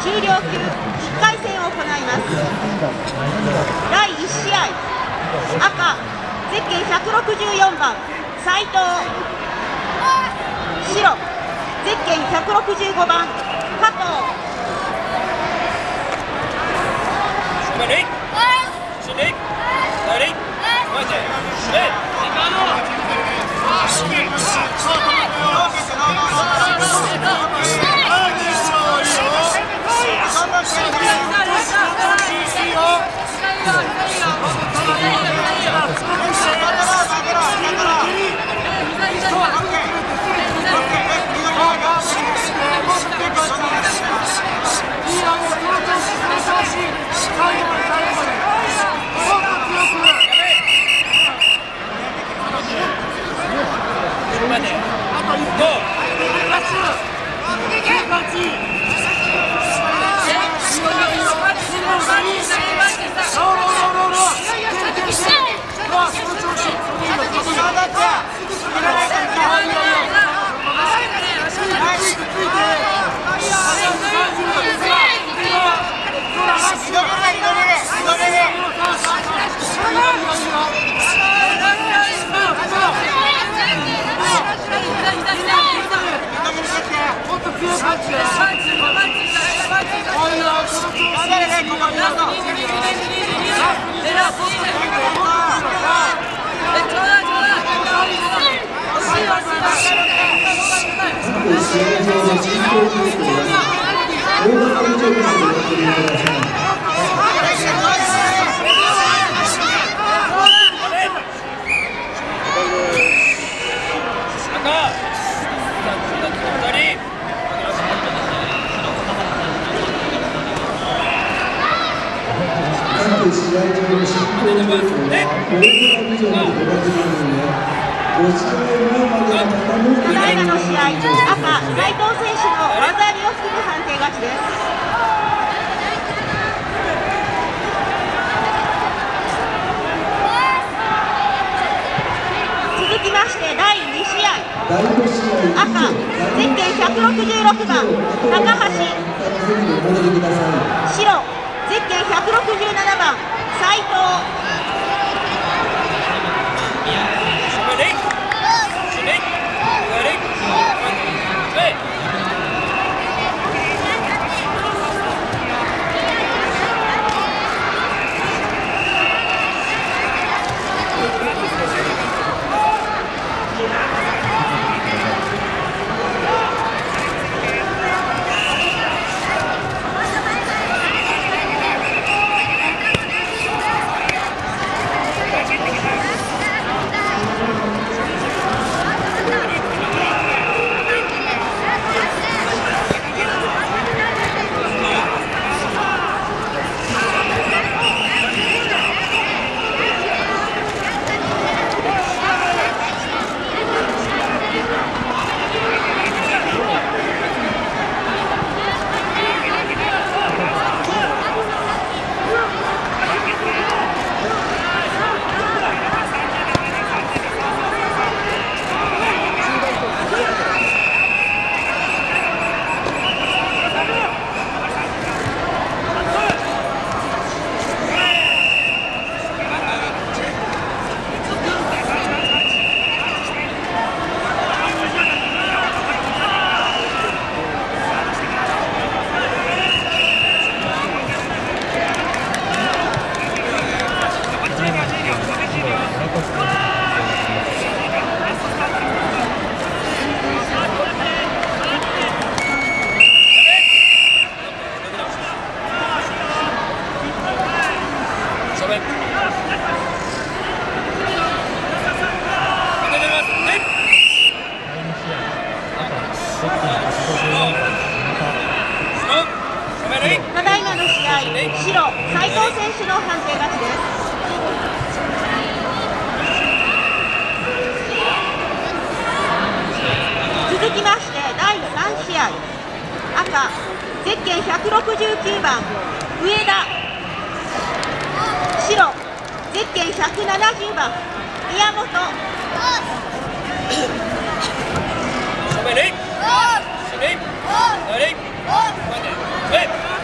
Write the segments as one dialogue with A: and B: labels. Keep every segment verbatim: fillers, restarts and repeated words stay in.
A: 重量級いっかい戦を行います。だいいち試合、赤ゼッケンひゃくろくじゅうよんばん斉藤、白ゼッケンひゃくろくじゅうごばん加藤。ただいまの試合、赤斉藤選手の技ありを含む判定勝ちです。続きましてだいに試合、赤ゼッケンひゃくろくじゅうろくばん高橋、白ゼッケンひゃくろくじゅうななばん斉藤。ただいまの試合、白斉藤選手の判定勝ちです。続きましてだいさん試合、赤ゼッケンひゃくろくじゅうきゅうばん上田、白ゼッケンひゃくななじゅうばん宮本。
B: Ready? Ready? Ready?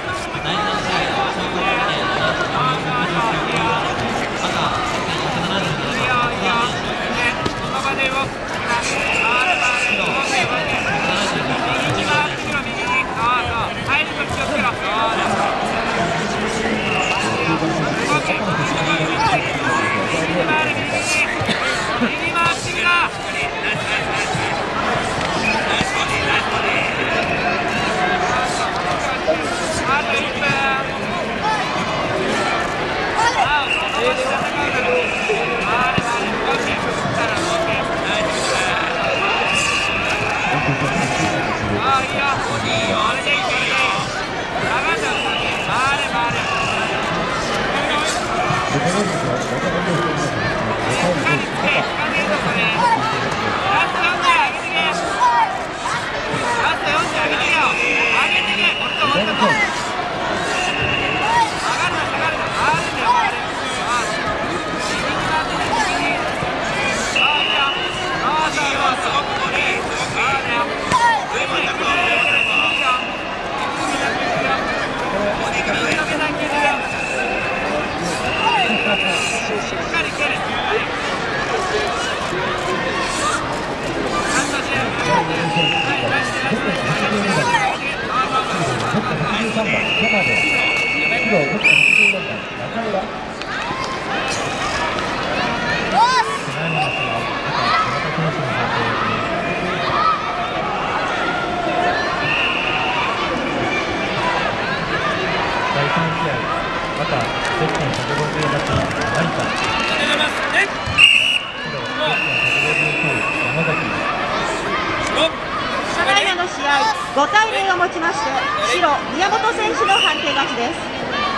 A: ただいまの試合、ごたいゼロをもちまして白宮本選手の判定勝ちです。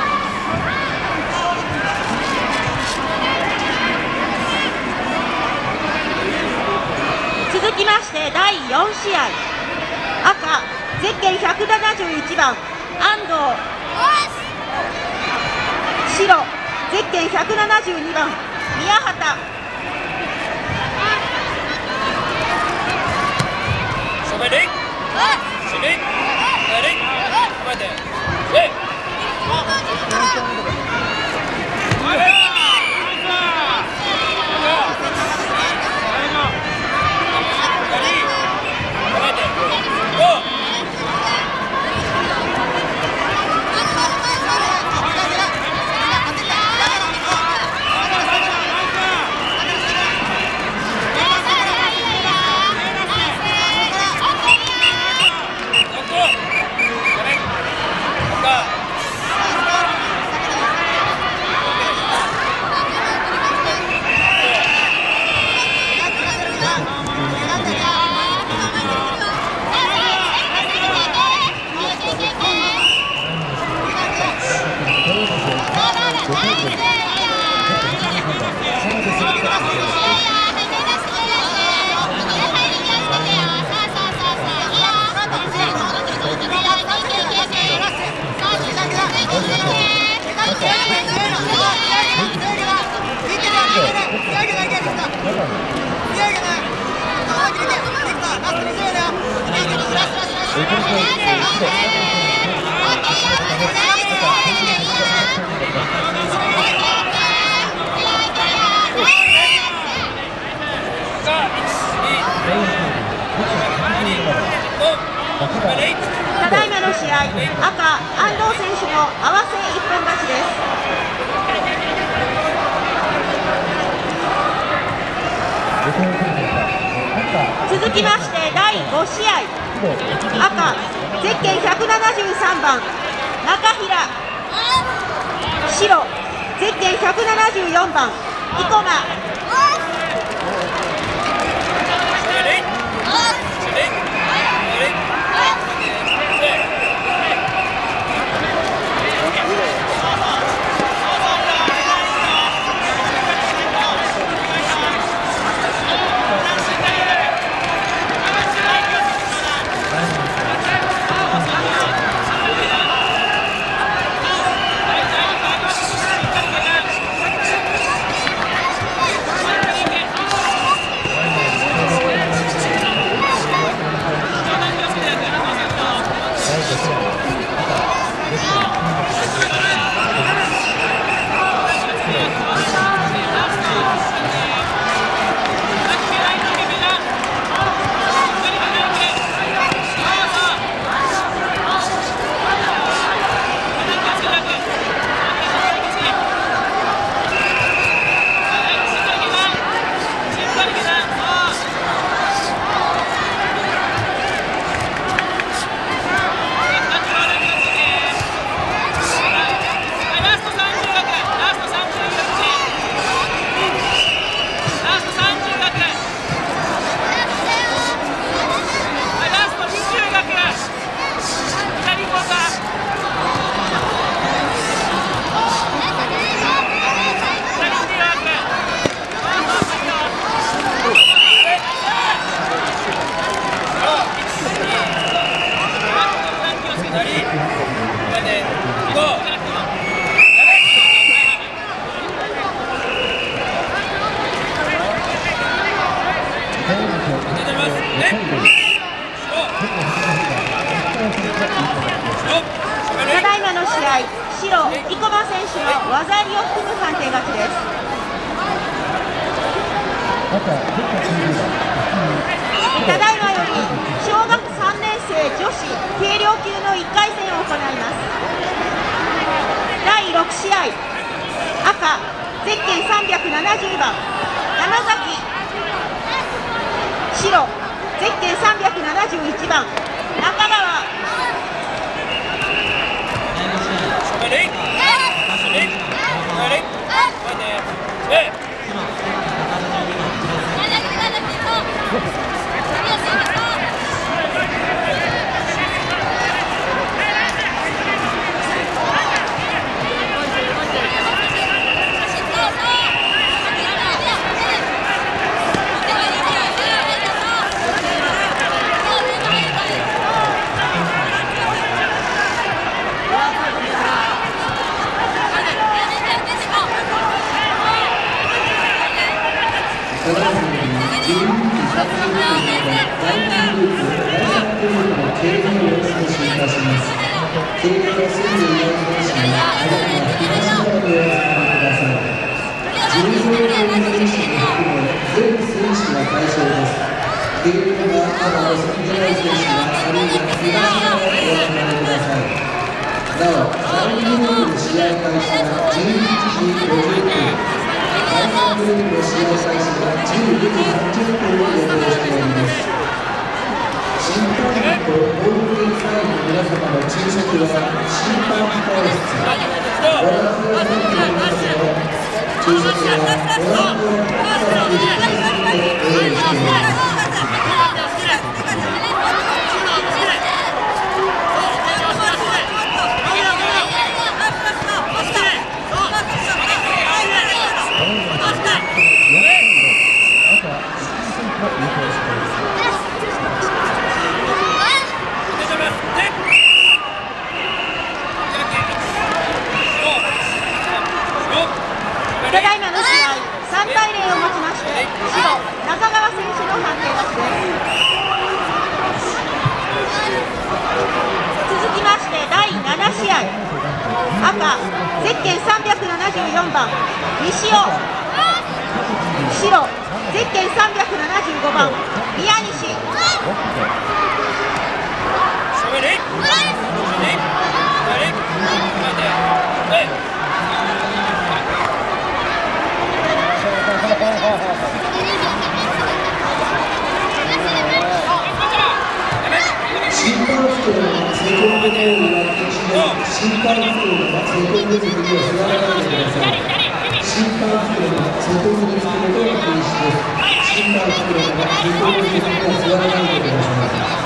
A: 続きましてだいよんしあい、赤ゼッケンひゃくななじゅういちばん安藤、白ゼッケンひゃくななじゅうにばん宮畑。ただいまの試合、赤安藤選手の合わせ一本勝ちです。続きましてだいごしあい、赤ゼッケンひゃくななじゅうさんばん中平、白ゼッケンひゃくななじゅうよんばん生駒。ただいまの試合、白生駒選手の技ありを含む判定勝ちです。 ただいまより小学さんねんせい女子軽量級のいっかい戦を行います。だいろくしあい、赤ゼッケンさんびゃくななじゅうばん山崎、白ゼッケンさんびゃくななじゅういちばん中川。ただいまの試合さんたいゼロをもちまして白中川選手の判定勝ちです。続きましてだいななしあい、赤ゼッケンさんびゃくななじゅうよんばん西尾、白ゼッケンさんびゃくななじゅうごばん宮西。
B: 審判服の通行のようになって審判服の通行については座らないでください。審判服の通行については禁止です。審判服の通行については座らないでください。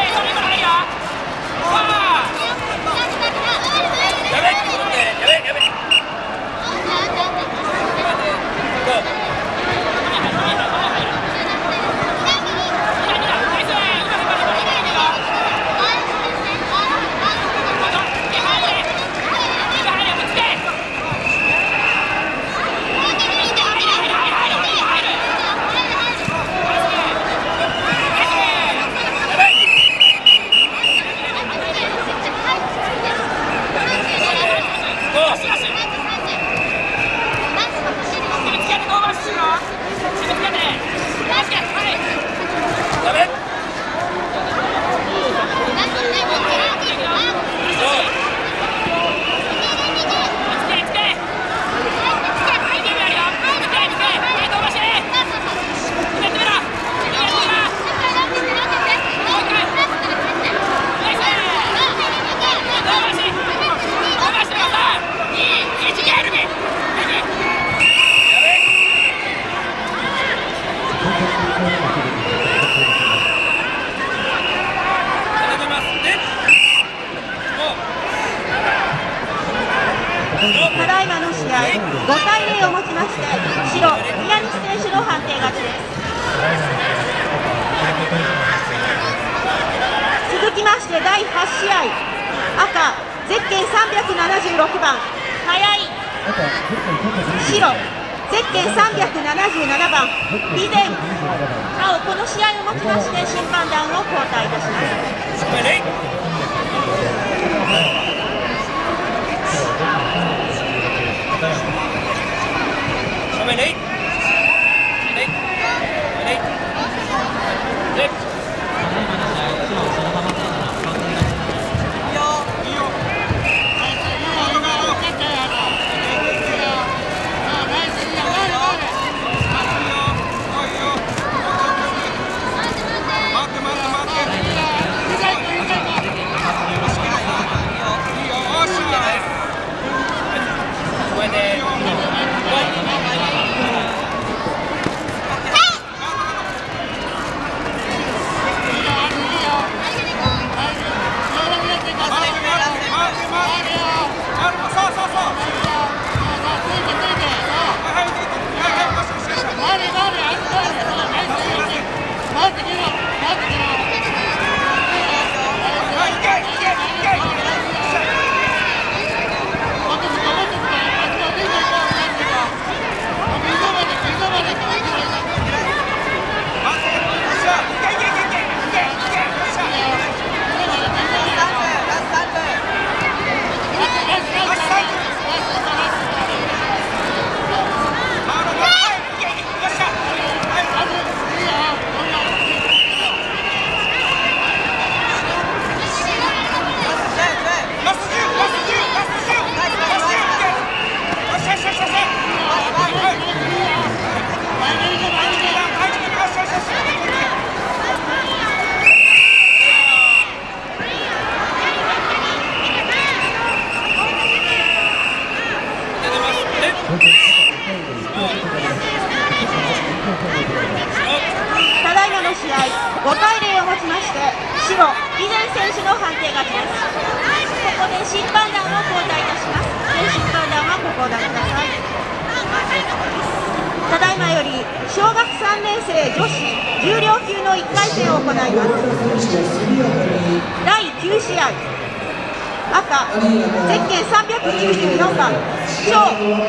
A: ただいまの試合ごたいゼロをもちまして白宮西選手の判定勝ちです。続きましてだいはちしあい、赤ゼッケンさんびゃくななじゅうろくばん早い、白ゼッケンさんびゃくななじゅうななばん備前、青この試合をもちまして審判団を交代いたします。たただいまの試合ごたいゼロをもちまして白備前選手の判定勝ちです。ここで審判団を交代いたします。全審判団はご交代ください。ただいまより小学さんねん生女子重量級のいっかい戦を行います。だいきゅう試合、赤ゼッケンさんびゃくきゅうじゅうよんばん張、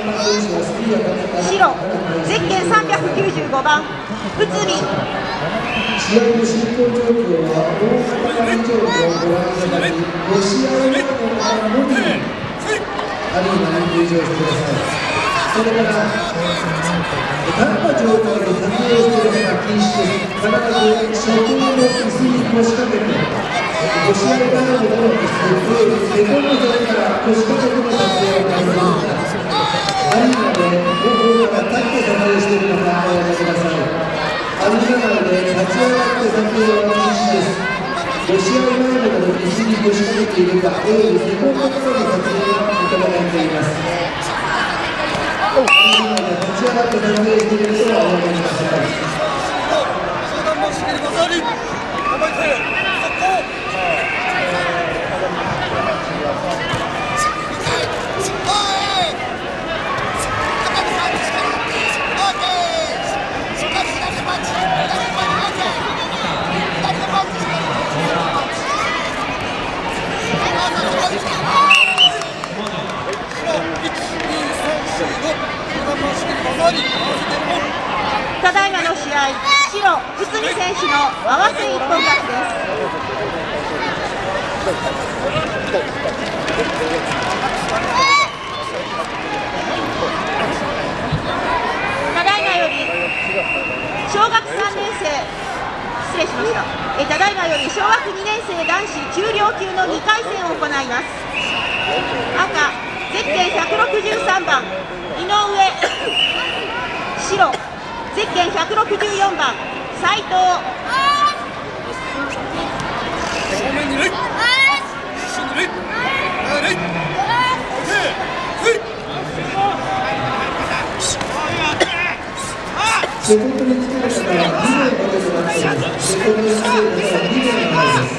A: 白ゼッケンさんびゃくきゅうじゅうごばん内海。
B: 試合の進行状況は大型会場をご覧いただき、ご試合前の間のみアリーナに入場してください。それから立った状態で撮影するのが禁止です。必ず車道の椅子に腰掛けて、ご試合前の椅子で猫の上から腰掛けての撮影を行います。アリーナで後方から立って撮影しているのかおやめください。アリーナ内で立ち上がって撮影は禁止です。ご試合前などの椅子に腰掛けているか、およびセコンドからの撮影は認められています。アリーナで立ち上がって撮影している人はおやめください。
A: ただいまの試合、白内海選手の合わせ一本勝ちです。ただいまより小学さんねん生、失礼しました。えただいまより小学にねん生男子重量級のにかい戦を行います。赤ゼッケンひゃくろくじゅうさんばん井上、白ゼッケンひゃくろくじゅうよんばん斉藤。
B: セコンドにつける方はにめいまでとなっております。セコンドにつける方はにめいまでです。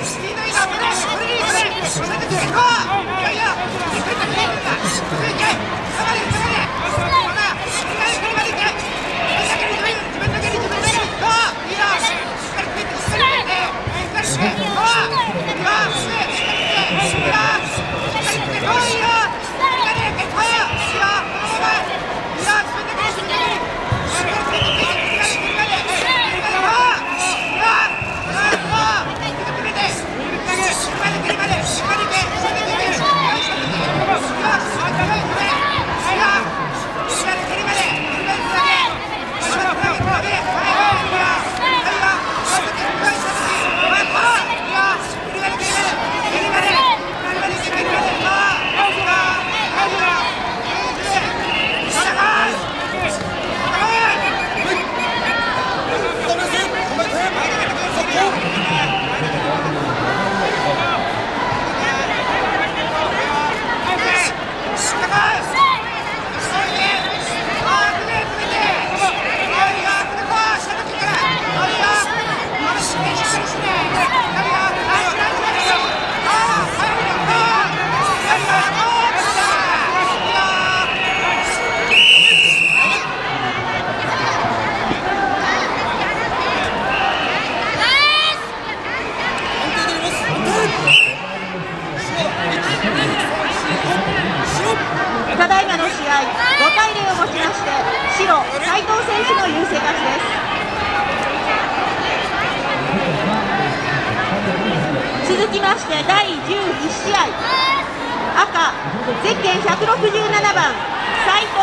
A: 続きましてだいじゅうに試合、赤ゼッケンひゃくろくじゅうななばん斉藤、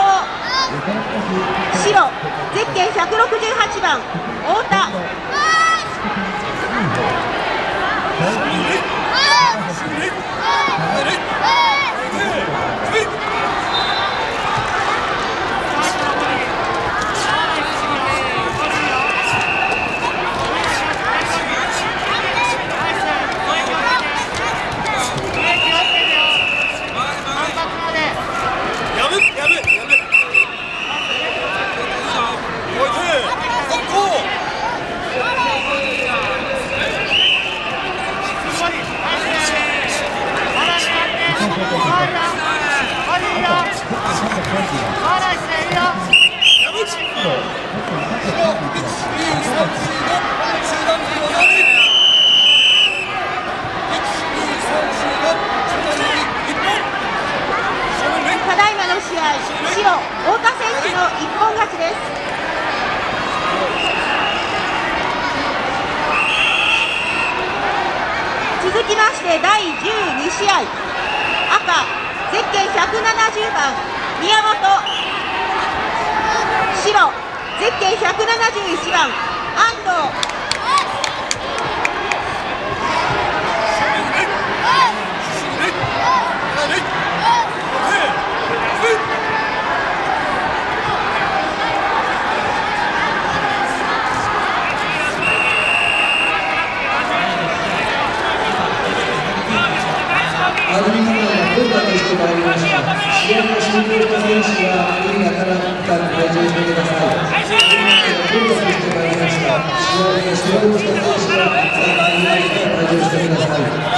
A: 白ゼッケンひゃくろくじゅうはちばん太田。ただいまの試合、白太田選手の一本勝ちです。続きましてだいじゅうに試合、赤ゼッケンひゃくななじゅうばん宮本、白ゼッケンひゃくななじゅういちばん安藤。
B: アドミンが混雑してまいりました。試合が終了した選手は無理がかなったら退場してください。混雑してまいりました。試合が終了した選手は退場してください。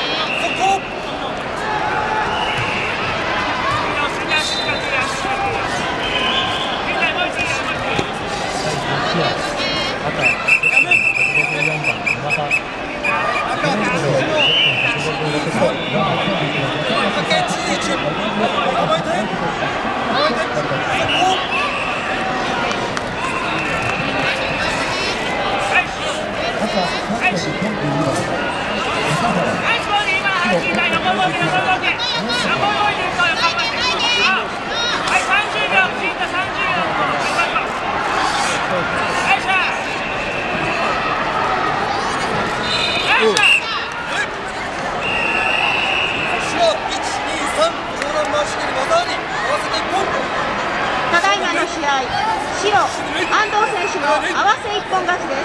A: ただいまの試合、白安藤選手の合わせ一本勝ちです。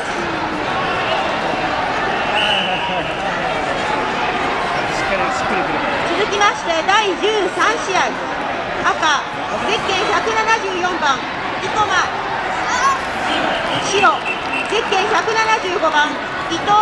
A: 続きましてだいじゅうさん試合、赤ゼッケンひゃくななじゅうよんばん生駒、白ゼッケンひゃくななじゅうごばん伊藤。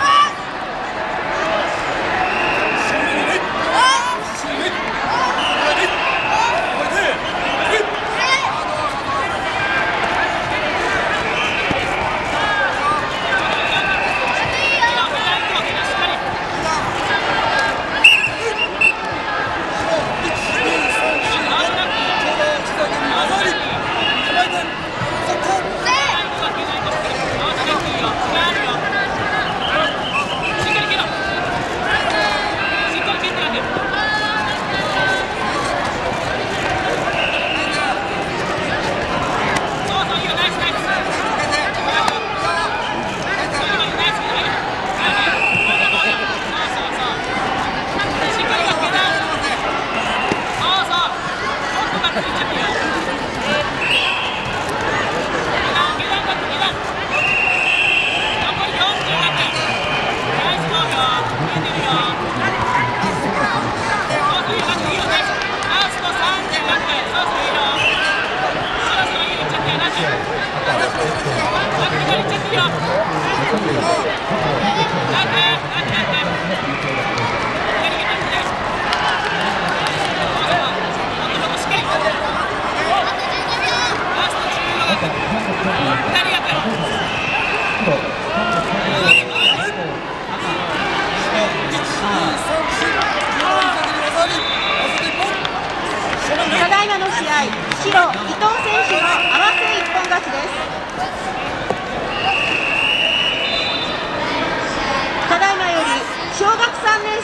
A: ただいまの試合、白伊藤選手の合わせ一本勝ちです。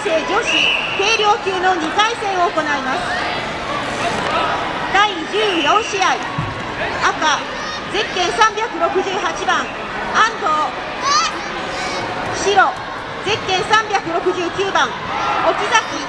A: 生女子軽量級のにかい戦を行います。だいじゅうよん試合、赤ゼッケンさんびゃくろくじゅうはちばん安藤、白ゼッケンさんびゃくろくじゅうきゅうばん沖崎。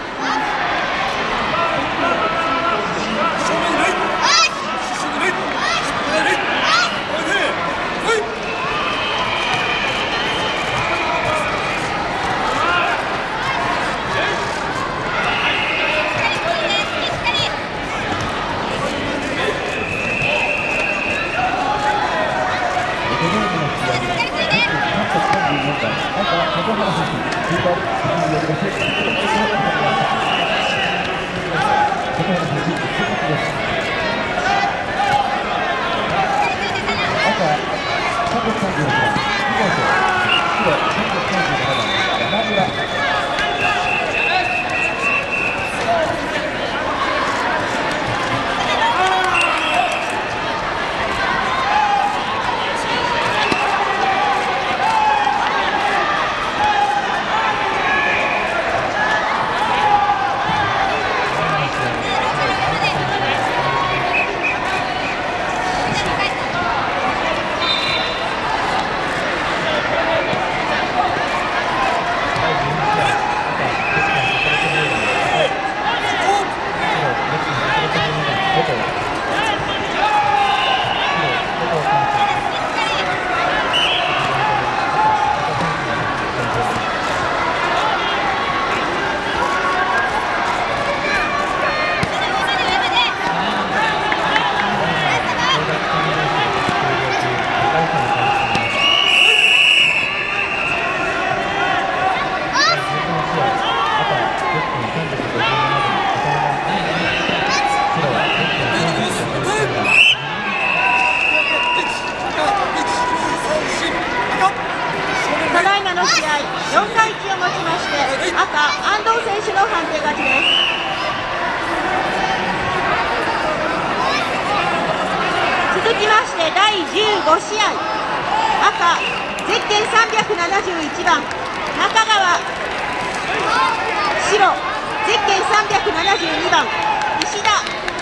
A: よんたいいちをもちまして赤安藤選手の判定勝ちです。続きましてだいじゅうご試合、赤ゼッケンさんびゃくななじゅういちばん中川、白ゼッケンさんびゃくななじゅうにばん石田。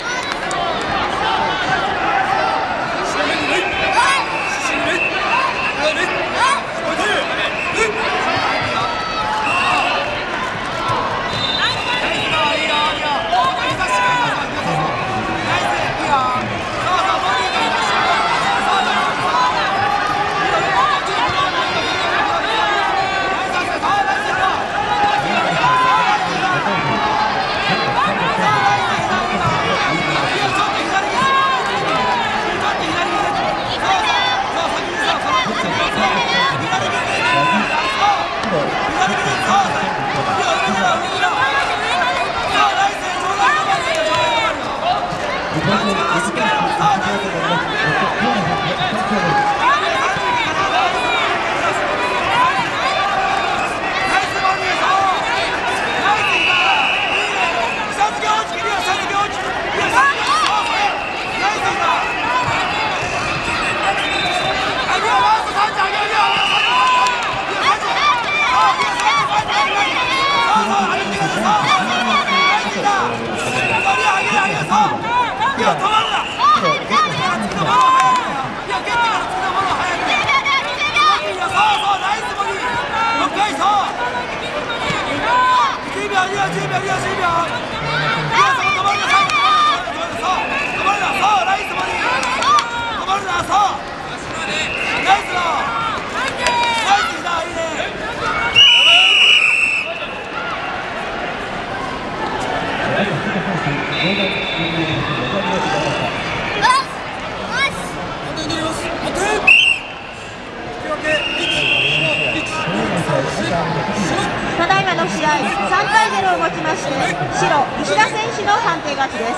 A: ただいまの試合さんたいゼロをもちまして白石田選手の判定勝ちです。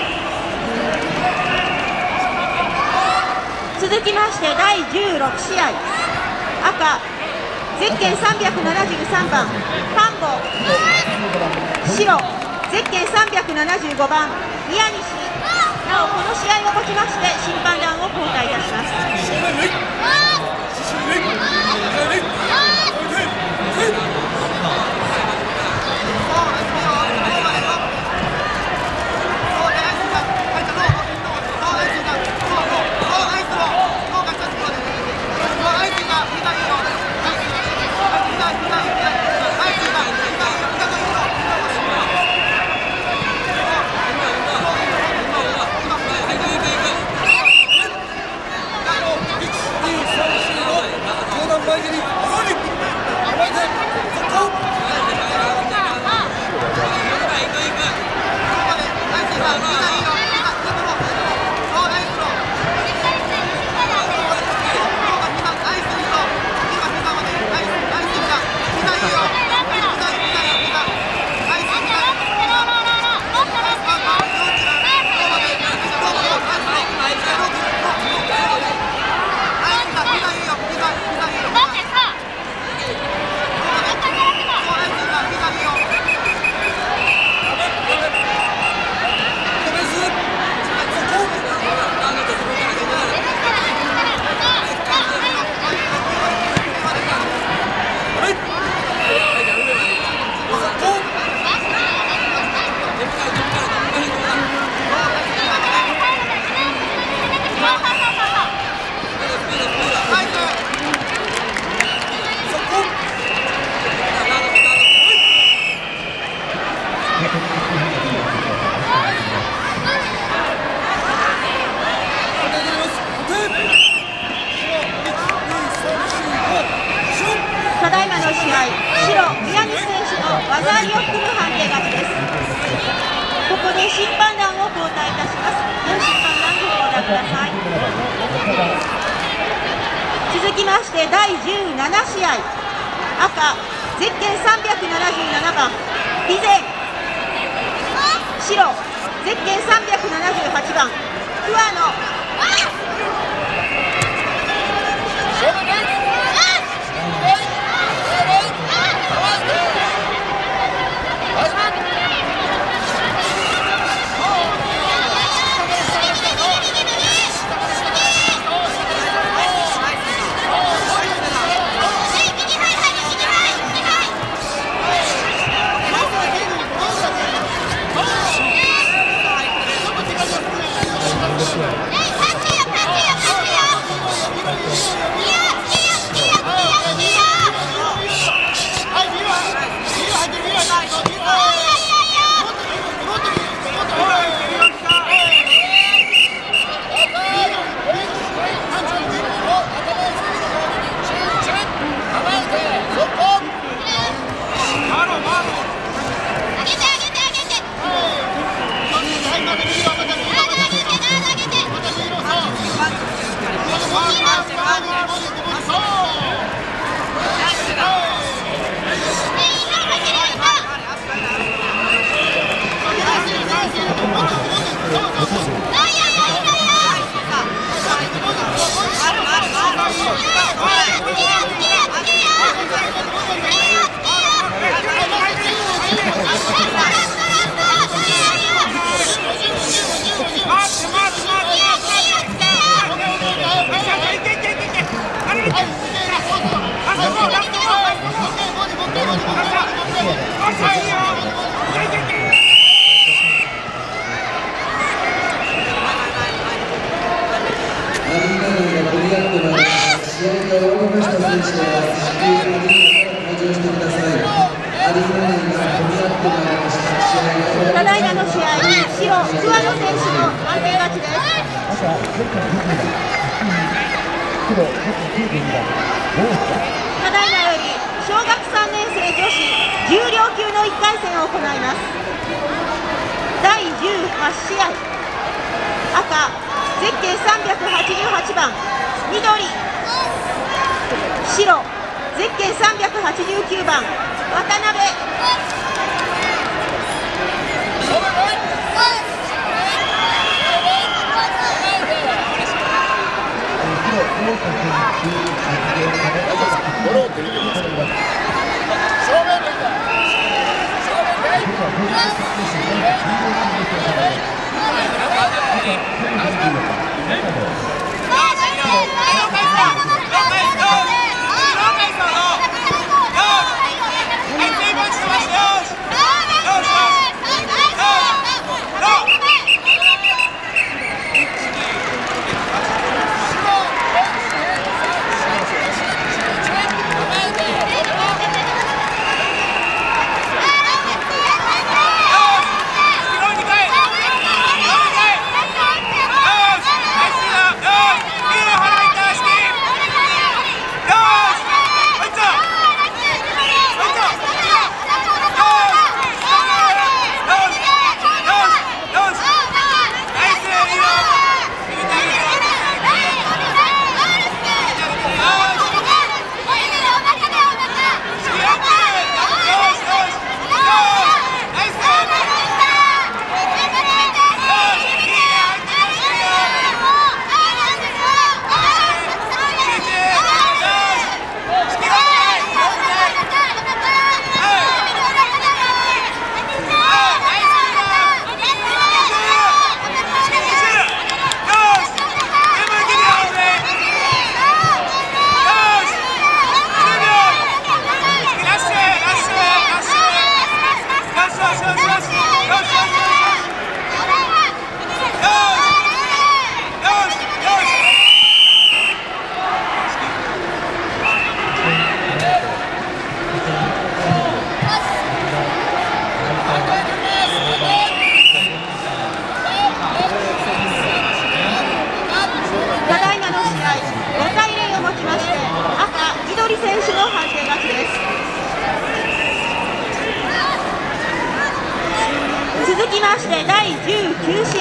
A: 続きましてだいじゅうろく試合、赤ゼッケンさんびゃくななじゅうさんばん丹保、白ゼッケンさんびゃくななじゅうごばん宮西。なおこの試合をもちまして審判団を交代いたします。 試合、白宮西選手の技ありを含む判定勝ちです。ここで審判団を交代いたします。両審判団ご交代ください。続きましてだいじゅうなな試合、赤ゼッケンさんびゃくななじゅうななばん備前、白ゼッケンさんびゃくななじゅうはちばん桑野。ただいまの試合、白、桑野選手の判定勝ちです。ただいまより小学さんねん生女子重量級のいっかい戦を行います。だいじゅうはち試合、赤ゼッケンさんびゃくはちじゅうはちばん緑、白ゼッケンさんびゃくはちじゅうきゅうばん渡辺。
C: よし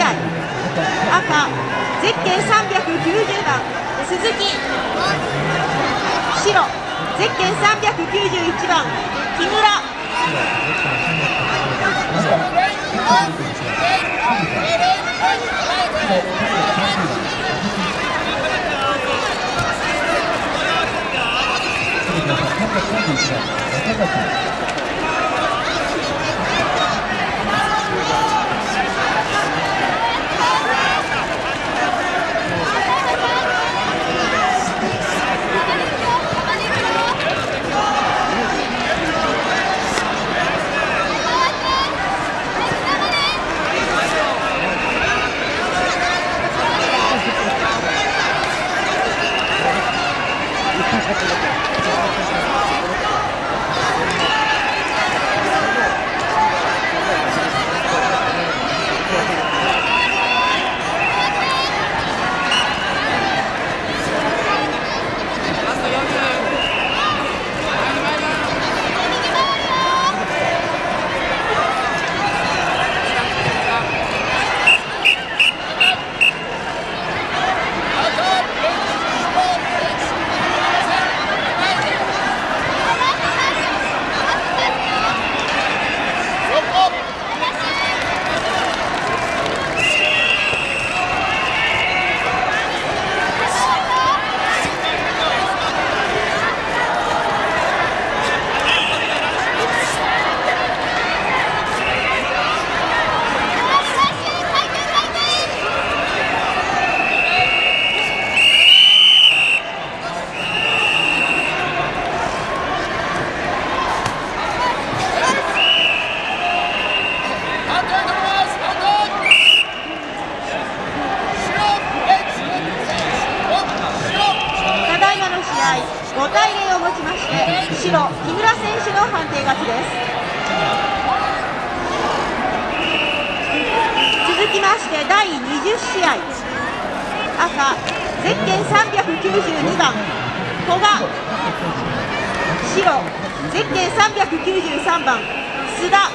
A: 合、赤ゼッケンさんびゃくきゅうじゅうばん鈴木、白ゼッケンさんびゃくきゅうじゅういちばん木村、ごたいゼロをもちまして白木村選手の判定勝ちです。続きましてだいにじゅうしあい、赤ゼッケンさんびゃくきゅうじゅうにばん古賀、白ゼッケンさんびゃくきゅうじゅうさんばん須田、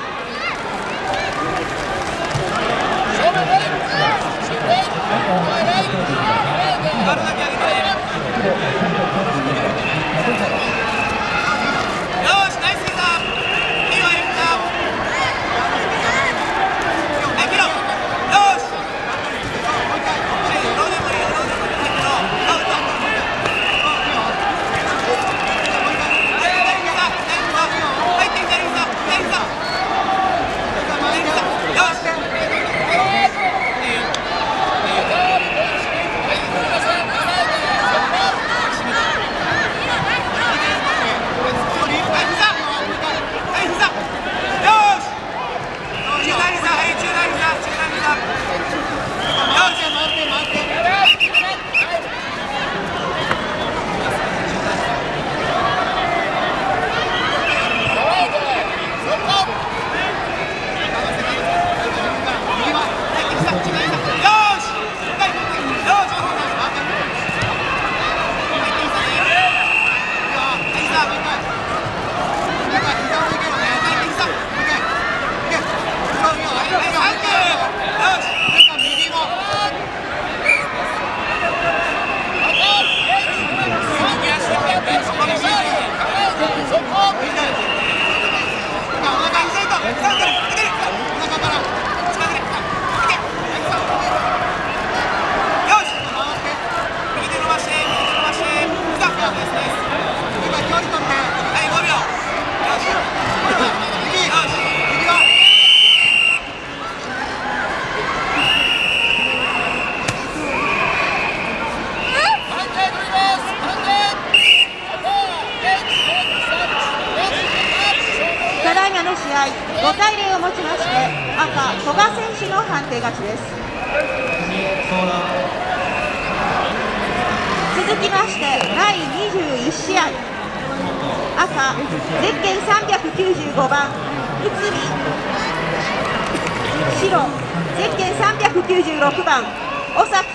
A: ごたいゼロをもちまして赤古賀選手の判定勝ちです。続きましてだいにじゅういちしあい、赤ゼッケンさんびゃくきゅうじゅうごばん内海、白ゼッケンさんびゃくきゅうじゅうろくばん尾崎、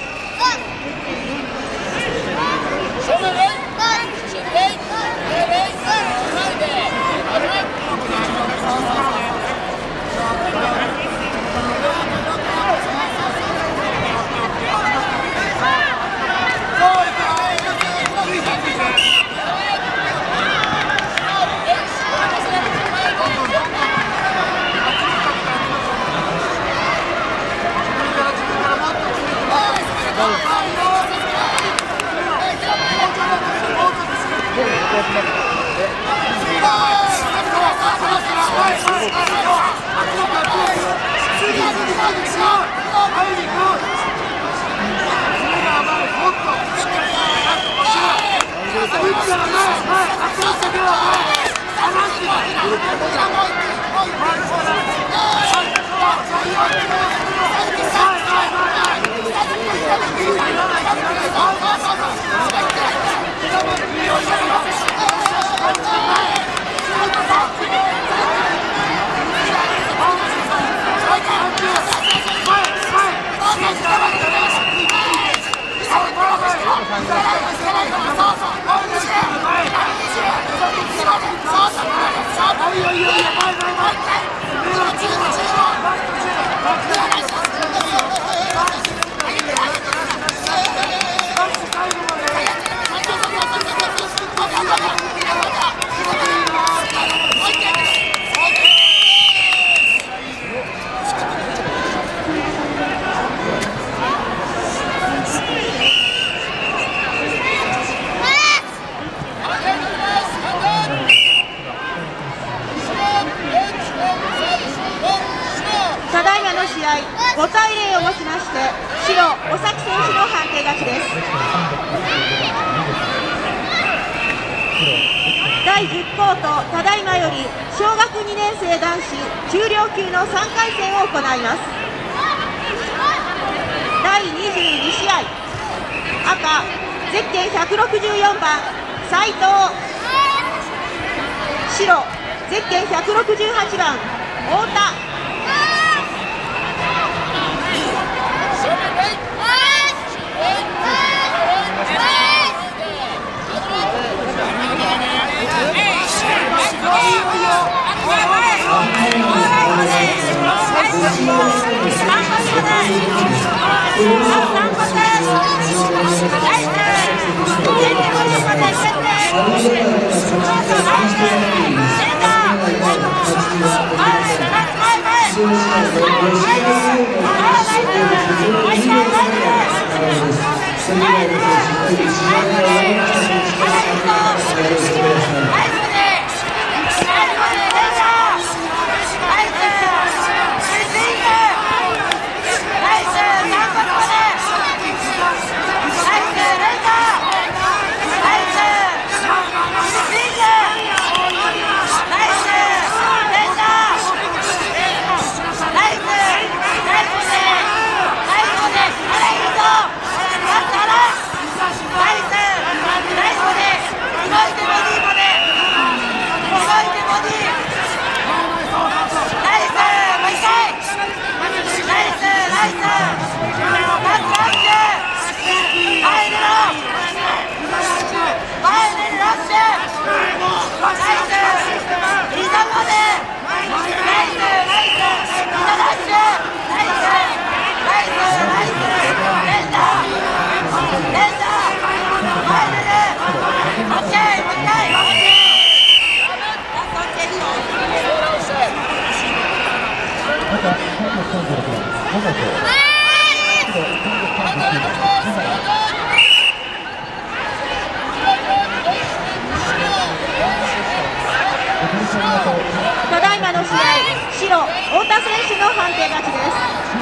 A: ただいまの試合ごたいゼロをもちまして白尾崎選手の判定勝ちです。だいじゅうコート、ただいまより小学にねん生男子中量級のさんかい戦を行います。だいにじゅうに試合、赤ゼッケンひゃくろくじゅうよんばん斉藤、白ゼッケンひゃくろくじゅうはちばん太田。ただいまの試合、白太田選手の判定勝ちです。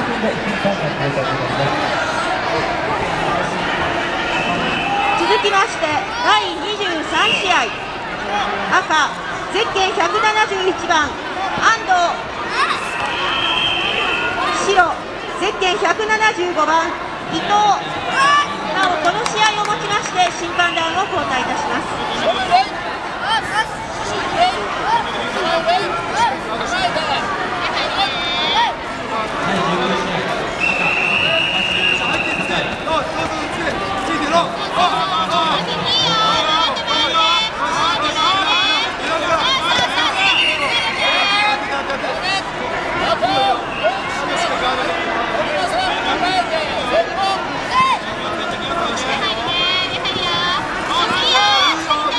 A: 続きましてだいにじゅうさん試合、赤ゼッケンひゃくななじゅういちばん安藤、白ゼッケンひゃくななじゅうごばん伊藤。なおこの試合をもちまして審判団を交代いたします。
C: はい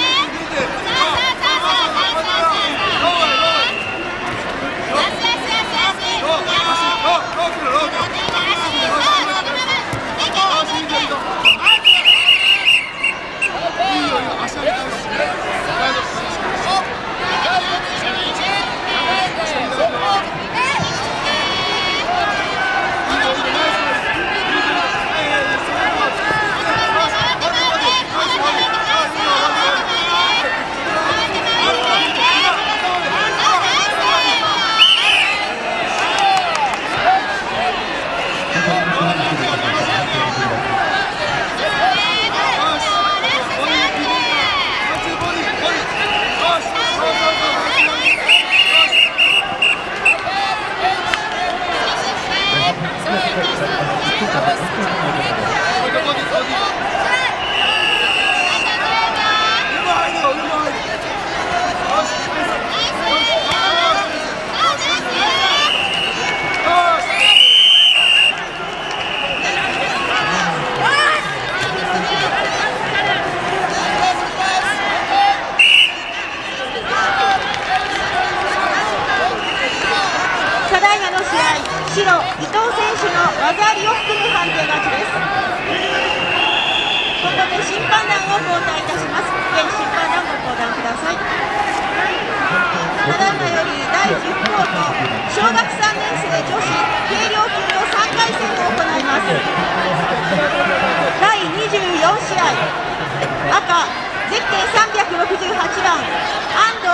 A: 合、赤ゼッケンさんびゃくろくじゅうはちばん安藤、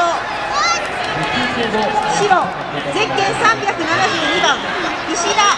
A: 白ゼッケンさんびゃくななじゅうにばん石田、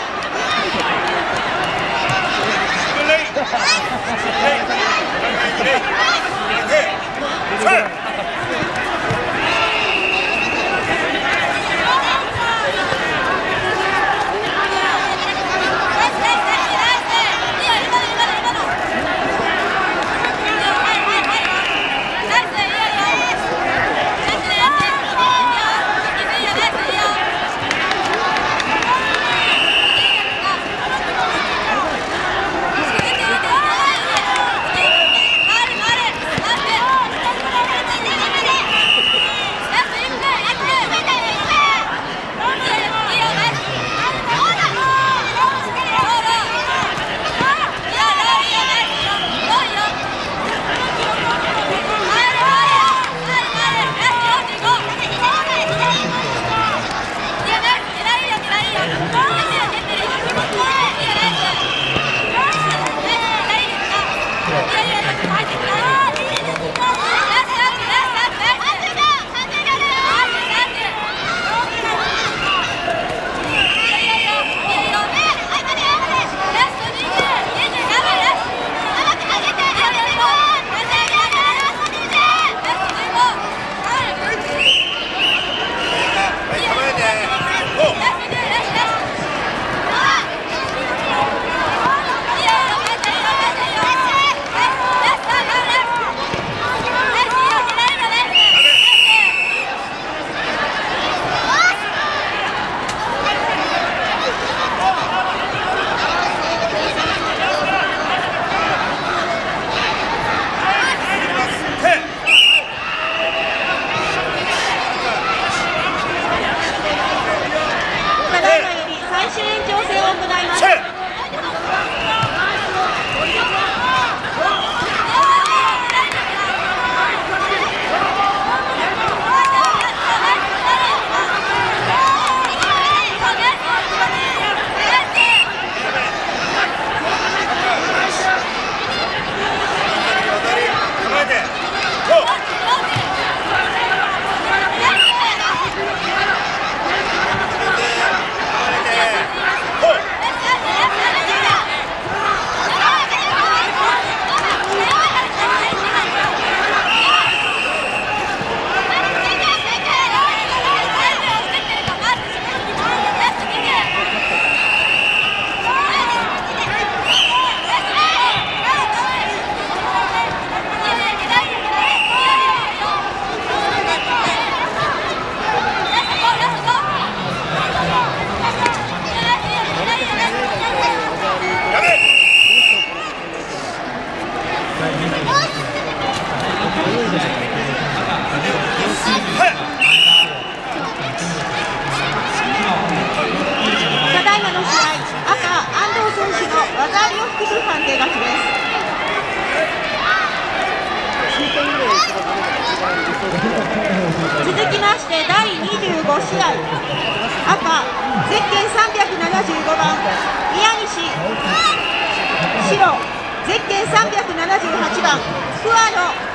A: 続きましてだいにじゅうごしあい、赤ゼッケンさんびゃくななじゅうごばん宮西、白ゼッケンさんびゃくななじゅうはちばん桑野、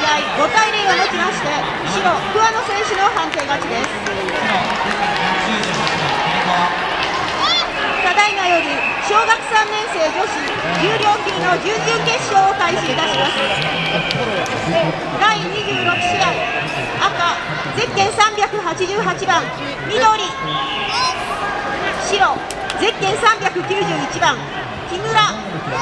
A: 合ごたいゼロをもちまして白桑野選手の判定勝ちです。ただいまより小学さんねん生女子重量級の準々決勝を開始いたします。だいにじゅうろく試合、赤ゼッケンさんびゃくはちじゅうはちばん緑、白ゼッケンさんびゃくきゅうじゅういちばん木村、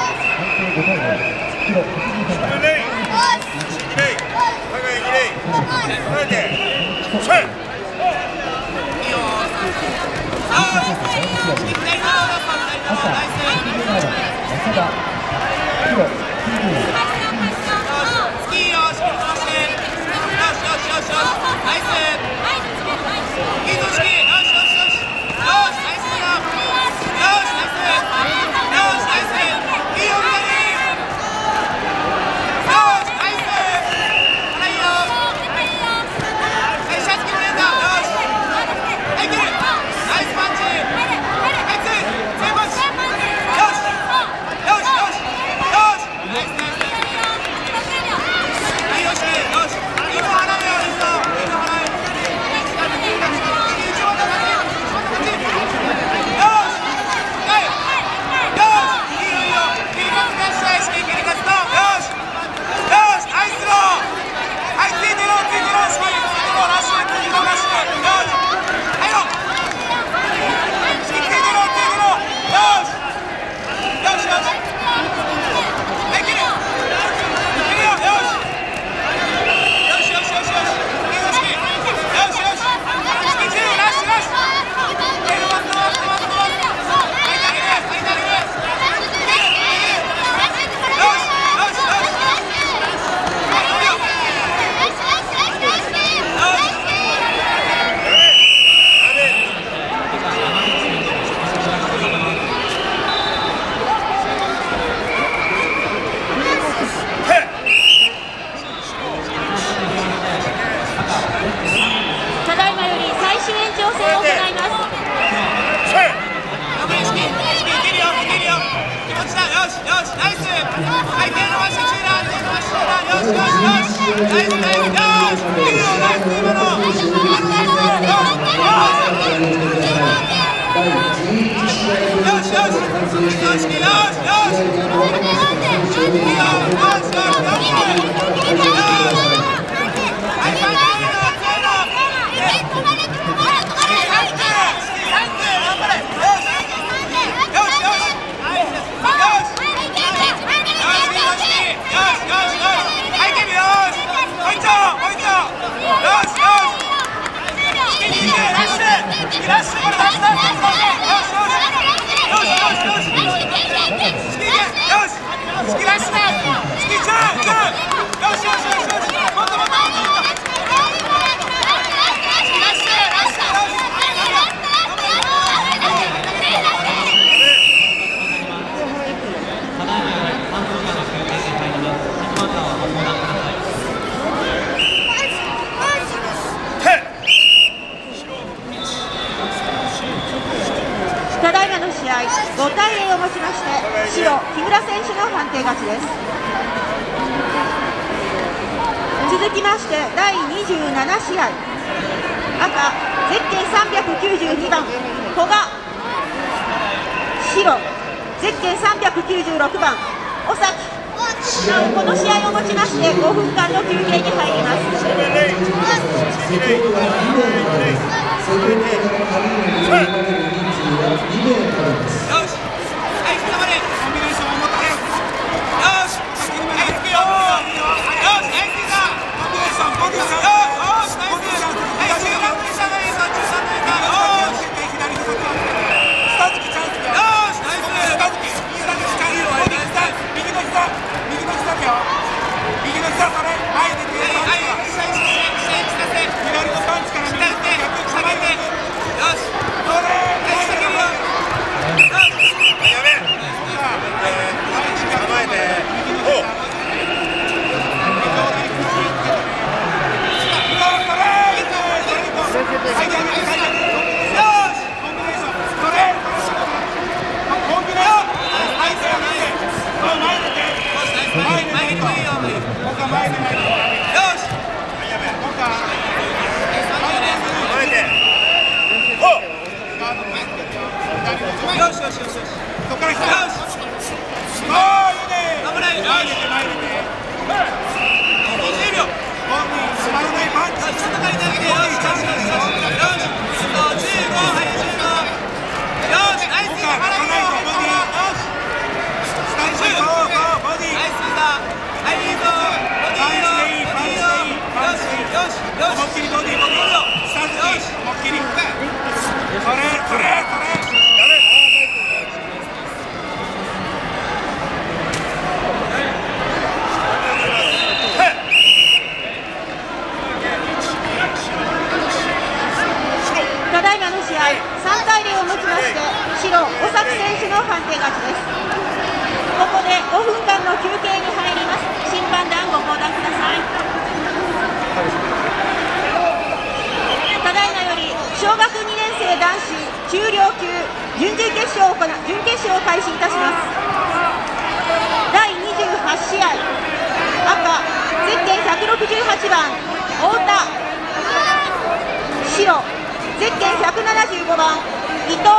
A: ごたいゼロをもちまして白木村選手の判定勝ちです。続きましてだいにじゅうなな試合、赤ゼッケンさんびゃくきゅうじゅうにばん古賀、白ゼッケンさんびゃくきゅうじゅうろくばん尾崎。なおこの試合をもちましてごふんかんの休憩に入ります。
C: 左のパンチから右のパンチから右のパンチ
A: ただいまの試合、さんたいゼロをもちまして白、尾崎選手の判定勝ちです。ここでごふんかんの休憩に入ります。審判団ご交代ください。ただいまより小学にねん生男子中量級準々決勝を行う準決勝を開始いたします。だいにじゅうはち試合、赤ゼッケンひゃくろくじゅうはちばん太田、白ゼッケンひゃくななじゅうごばん伊藤。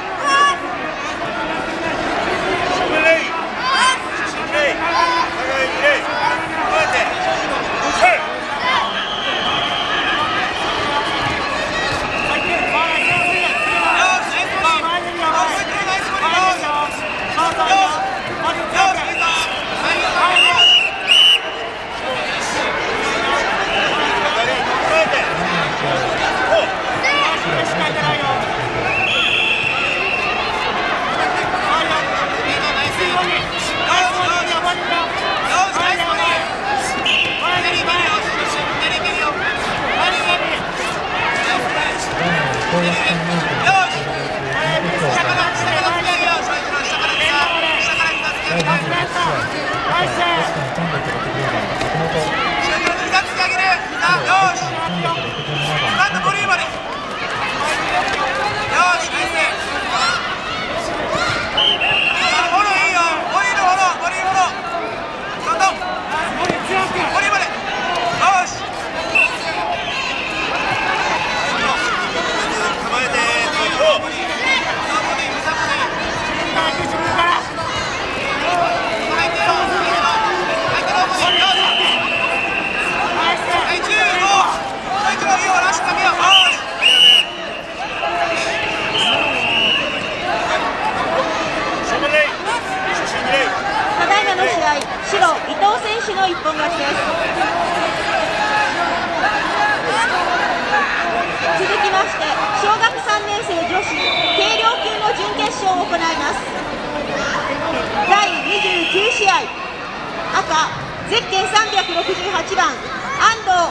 A: 白、伊藤選手の一本勝ちです。続きまして小学さんねん生女子軽量級の準決勝を行います。だいにじゅうきゅう試合、赤ゼッケンさんびゃくろくじゅうはちばん安藤、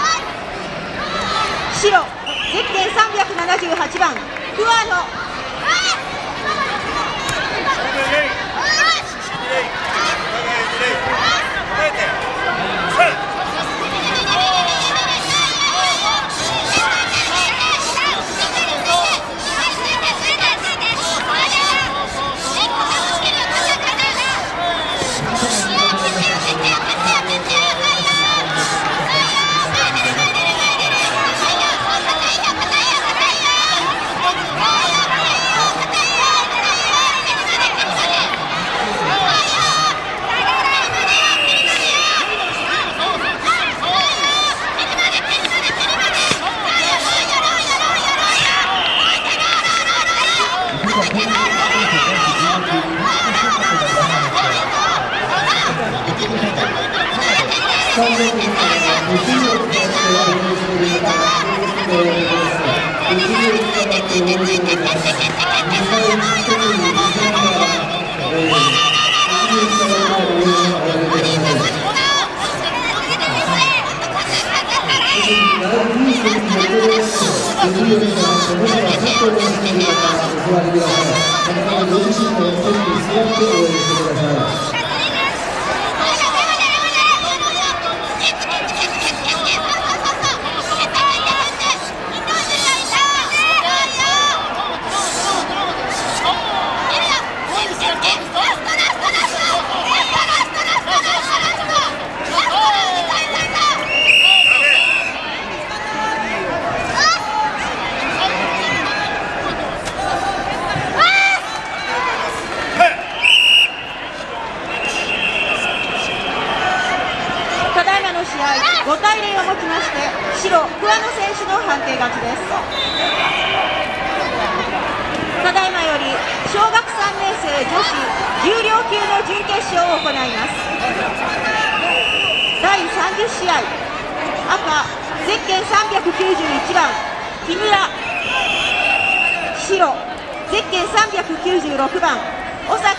A: 白ゼッケンさんびゃくななじゅうはちばん桑野。
C: Ah!
A: 定勝ちです。ただいまより小学さんねん生女子重量級の準決勝を行います。だいさんじゅう試合、赤ゼッケンさんびゃくきゅうじゅういちばん木村、白ゼッケンさんびゃくきゅうじゅうろくばん尾崎。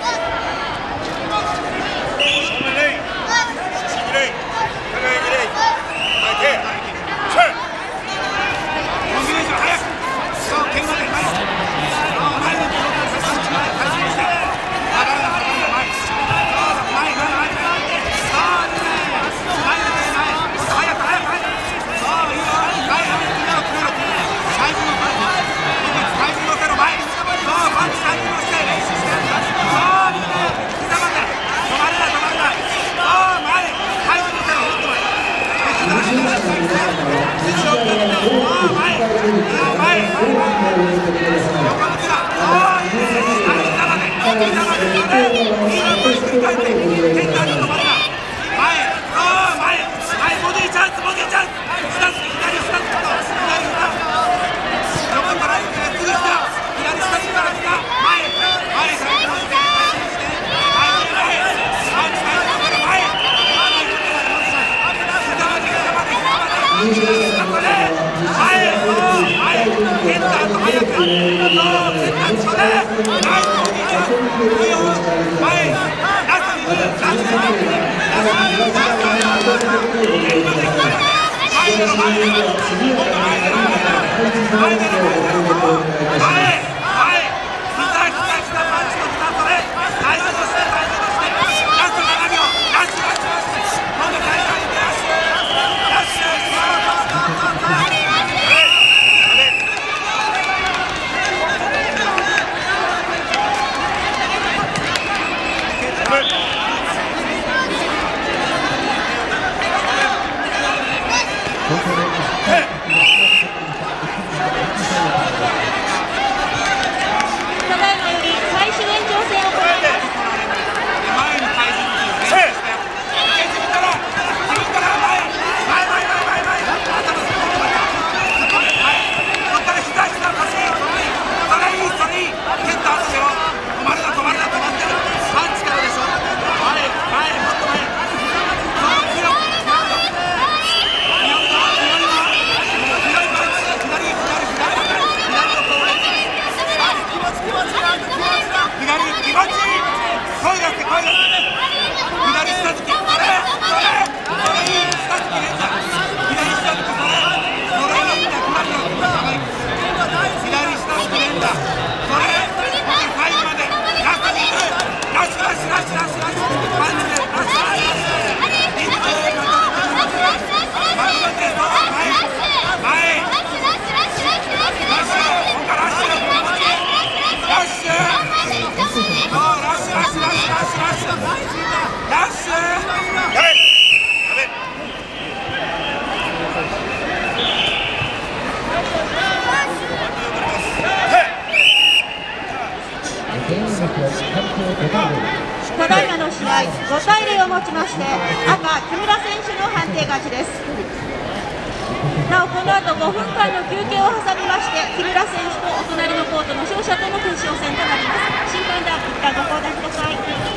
A: ただいまの試合ごたいゼロをもちまして赤木村選手の判定勝ちです。なおこの後ごふんかんの休憩を挟みまして木村選手とお隣のコートの勝者との決勝戦となります。審判団一旦ご交代ください。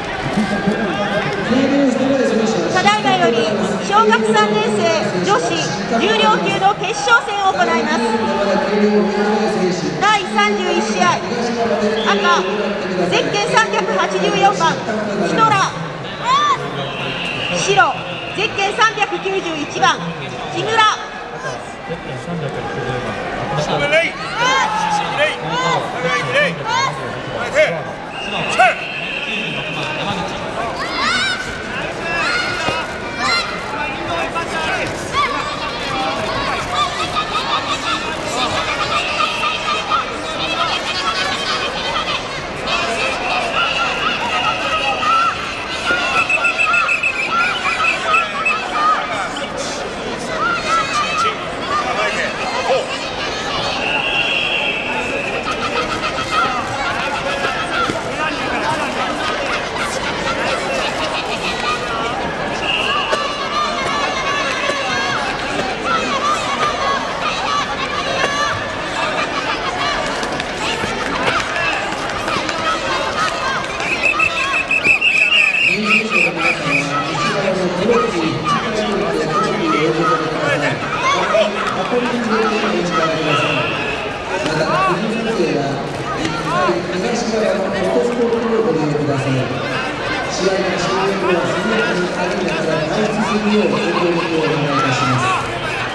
A: ただいまより小学さんねん生女子重量級の決勝戦を行います。だいさんじゅういち試合、赤ゼッケンさんびゃくはちじゅうよんばんヒトラ、白ゼッケンさんびゃくきゅうじゅういちばん木村。
B: 側のフォトスポットをご利用ください。試合が終了後は速やかにアリーナから退出するようご協力をお願いいたします。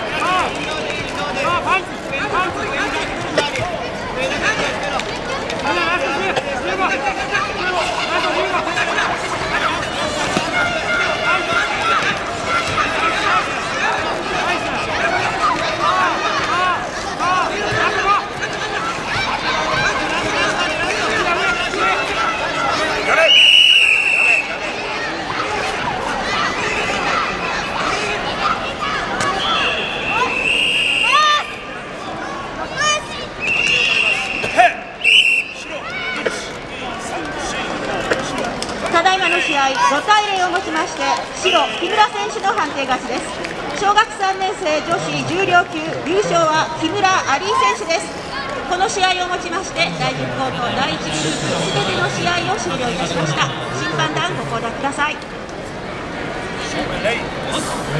A: ただいまの試合ごたいゼロをもちまして白木村選手の判定勝ちです。小学さんねん生女子重量級優勝は木村アリー選手です。この試合をもちまして第じゅう高校だいいちグループすべての試合を終了いたしました。審判団ご交代ください。